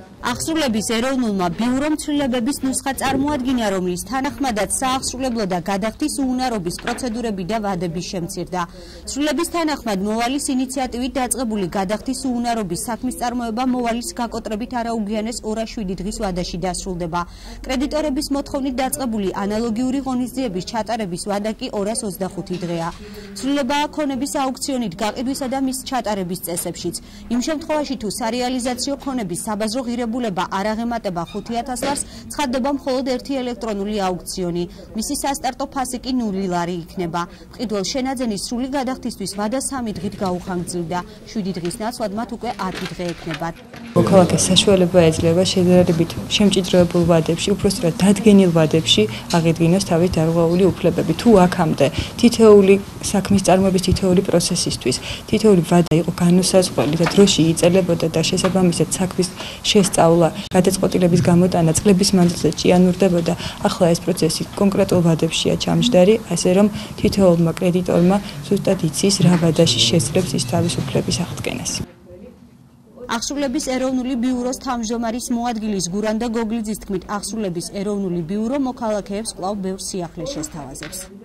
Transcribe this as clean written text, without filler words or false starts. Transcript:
აღსრულების ეროვნულმა ბიურომ ცვლილებების ნუსხა წარმოადგინა, რომლის თანახმადაც სააღსრულებლო და გადახდის უუნარობის პროცედურები და ვადები შემცირდა. ცვლილების თანახმად მოვალის ინიციატივით დაწყებული გადახდის უუნარობის საქმის წარმოება მოვალის გაკოტრებით არაუგიანეს 2-7 დღის ვადაში დასრულდება. კრედიტორების მოთხოვნით დაწყებული ანალოგიური ღონისძიების ჩატარების ვადა კი 225 დღეა. ცვლილება ქონების აუქციონით გაყიდვისა და მის ჩატარების წესებშიც. იმ შემთხვევაში თუ სარეალიზაციო ქონების საბაზრო ღირებულება არ აღემატება 5000 ლარს, ცხადდება მხოლოდ ერთი ელექტრონული აუქციონი. მისი სასტარტო ფასი კი 0 ლარი იქნება. მყიდველ შენაძენის სრული გადახდისთვის ვადა 3 დღით გაუხანგრძლივდა. 7 დღის ნაცვლად მათ უკვე 10 დღე ექნებათ. მოქალაქეს საშუალება ეძლევა შედარებით შემჭიდროებულ ვადებში, უпроსტად დადგენილ ვადებში აღედგინოს თავის დარღვეული უფლებები. თუ აქამდე თითოეული საქმის წარმოების თითოეული პროცესისთვის თითოეული ვადა იყო განუსაზღვრელი და დროში იწელებოდა და შესაბამისად საქმის შესწავლა, გადაწყვეტილების გამოტანა წლების მანძილზე ჭიანურდებოდა, ახლა ეს პროცესი კონკრეტულ ვადებშია ჩამჯდარი, ასე რომ თითოეულმა კრედიტორმა ზუსტად იცის რა ვადაში შესწრებს ის თავის უფლების აღდგენას. აღსრულების ეროვნული ბიუროს თავმჯდომარის მოადგილის გურანდა გოგლიძის თქმით, აღსრულების ეროვნული ბიურო მოქალაქეებს კვლავ ბევრ სიახლეს შესთავაზებს.